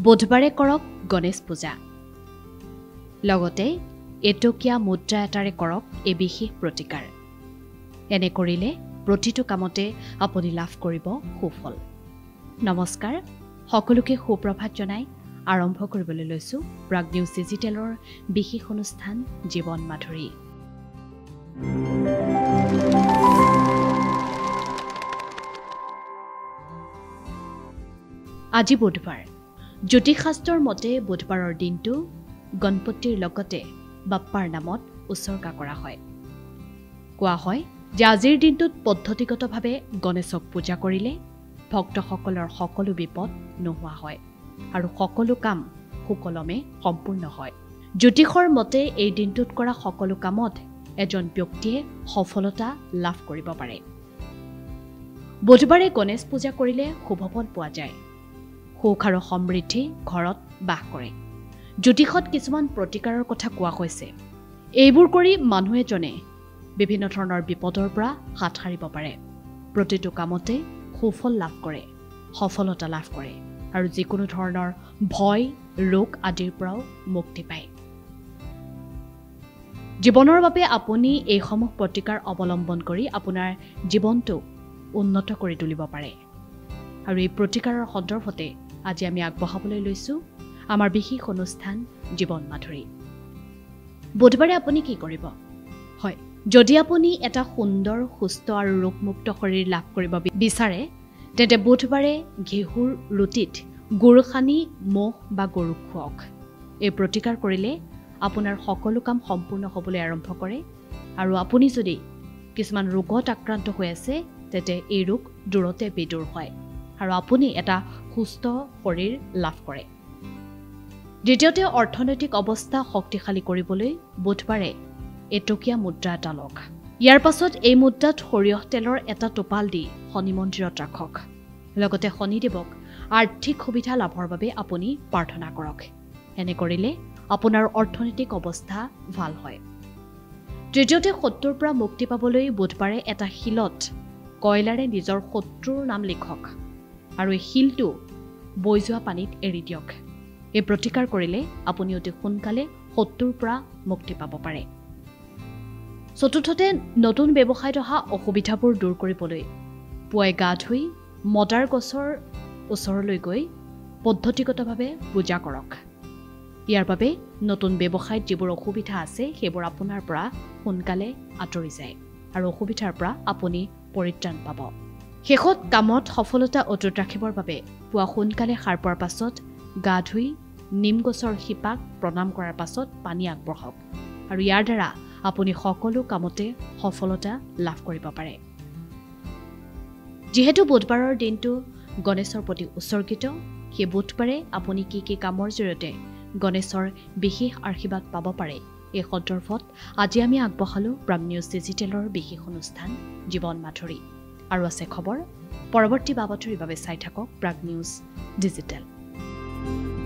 বুধবাৰে কৰক গণেশ পূজা লগতে এটকীয়া মুদ্ৰা এটাৰে কৰক এই বিশেষ প্ৰতিকাৰ এনে কৰিলে প্ৰতিটো কামতে আপুনি লাভ কৰিব সুফল নমস্কাৰ সকলোকে সুপ্ৰভাত জনাই আৰম্ভ কৰিবলৈ লৈছো প্ৰাগ নিউজ ডিজিটেলৰ বিশেষ অনুষ্ঠান জীৱন মাধুৰী আজি বুধবাৰ জ্যোতিষশাস্ত্ৰৰ মতে বুধবাৰৰ দিনটো গণপতিৰ লগতে বাপ্পাৰ নামত উৎসৰ্গা কৰা হয় কোৱা হয় যে আজিৰ দিনটোত পদ্ধতিগতভাৱে গণেশক পূজা কৰিলে ভক্তসকলৰ সকলো বিপদ নোহোৱা হয় আৰু সকলো কাম সুকলমে সম্পূৰ্ণ হয় জ্যোতিষৰ মতে এই দিনটোত কৰা সকলো কামত এজন ব্যক্তিয়ে সফলতা লাভ কৰিব পাৰে বুধবাৰে গণেশ পূজা কৰিলে শুভফল পোৱা যায় সুখ আৰু সমৃদ্ধি ঘৰত বাস কৰে জ্যোতিষত কিছুমান প্ৰতিকাৰৰ কথা কোৱা হৈছে এইবোৰ কৰি মানুহ এজনে বিভিন্ন ধৰণৰ বিপদৰ পৰা হাত সাৰিব পাৰে প্ৰতিটো কামতে সুফল লাভ কৰে সফলতা লাভ কৰে আৰু যিকোনো ধৰণৰ ভয় ৰোগ আদিৰ পৰাও মুক্তি পায় জীৱনৰ বাবে আপুনি এই সমূহ প্ৰতিকাৰ অৱলম্বন কৰি আপোনাৰ জীৱনটো উন্নত কৰি তুলিব পাৰে আৰু এই প্ৰতিকাৰৰ সন্দৰ্ভতে আজি আমি আগবঢ়াবলৈ লৈছো আমাৰ বিশেষ অনুষ্ঠান জীৱন মাধুৰী বুধবাৰে আপুনি কি কৰিব হয় যদি আপুনি এটা সুন্দৰ সুস্থ আৰু ৰোগমুক্ত শৰীৰ লাভ কৰিব বিচাৰে তেন্তে বুধবাৰে ঘেঁহুৰ ৰুটিত গুড় সানি মহ বা গৰু খুৱাওক এই প্ৰতিকাৰ কৰিলে আপোনাৰ সকলো কাম সম্পূৰ্ণ হ'বলৈ আৰম্ভ কৰে আৰু আপুনি যদি কিছুমান ৰোগত আক্ৰান্ত হৈ আছে তেন্তে এই ৰোগ দূৰতে বিদূৰ হয় আৰু আপুনি এটা সুস্থ শৰীৰ লাভ কৰে দ্বিতীয়তে অৰ্থনৈতিক অৱস্থা শক্তিশালী কৰিবলৈ বুধবাৰে এটকীয়া মুদ্ৰা এটা লওক ইয়াৰ পাছত এই মুদ্ৰাত সৰিয়হ তেলৰ এটা টোপাল দি শনি মন্দিৰত ৰাখক লগতে শনিদেৱক আৰ্থিক সুবিধা লাভৰ বাবে আপুনি প্ৰাৰ্থনা কৰক এনে কৰিলে আপোনাৰ অৰ্থনৈতিক অৱস্থা ভাল হয় তৃতীয়তে শত্ৰুৰ পৰা মুক্তি পাবলৈ বুধবাৰে এটা শিলত কয়লাৰে নিজৰ শত্ৰুৰ নাম লিখক আৰু এই শিলটো বৈ যোৱা পানীত এৰি দিয়ক এই প্ৰতিকাৰ কৰিলে আপুনি অতি সোনকালে শত্ৰুৰ পৰা মুক্তি পাব পাৰে চতুৰ্থতে নতুন ব্যৱসায়ত অহা অসুবিধাবোৰ দূৰ কৰিবলৈ পুৱাই গা ধুই মদাৰ গছৰ ওচৰলৈ গৈ পদ্ধতিগতভাৱে পূজা কৰক ইয়াৰ বাবে নতুন ব্যৱসায়ত যিবোৰ অসুবিধা আছে সেইবোৰ আপোনাৰ পৰা সোনকালে আঁতৰি যায় আৰু অসুবিধাৰ পৰা আপুনি পৰিত্ৰাণ পাব শেষত কামত সফলতা অটুট ৰাখিবৰ বাবে পুৱা সোনকালে সাৰ পোৱাৰ পাছত গা ধুই নিম গছৰ শিপাক প্ৰণাম কৰাৰ পাছত পানী আগবঢ়াওক আৰু ইয়াৰ দ্বাৰা আপুনি সকলো কামতে সফলতা লাভ কৰিব পাৰে যিহেতু বুধবাৰৰ দিনটো গণেশৰ প্ৰতি উৎসৰ্গিত সেই বুধবাৰে আপুনি কি কামৰ জৰিয়তে গণেশৰ বিশেষ আশীৰ্বাদ পাব পাৰে এই সন্দৰ্ভত আজি আমি আগবঢ়ালো প্ৰাগ নিউজ ডিজিটেলৰ বিশেষ অনুষ্ঠান জীৱন মাধুৰী আৰু আছে খবৰ পৰৱৰ্তী বাতৰিৰ বাবে চাই থাকক প্ৰাগ নিউজ ডিজিটেল